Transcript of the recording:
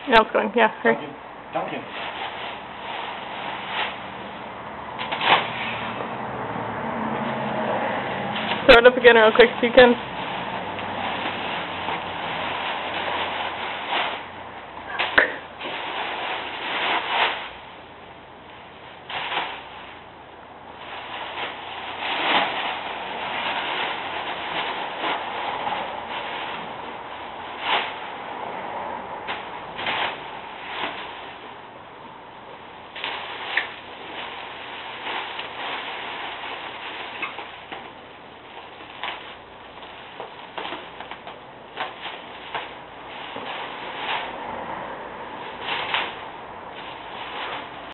Now it's going. Yeah, hurry. Duncan. Throw it up again real quick if you can.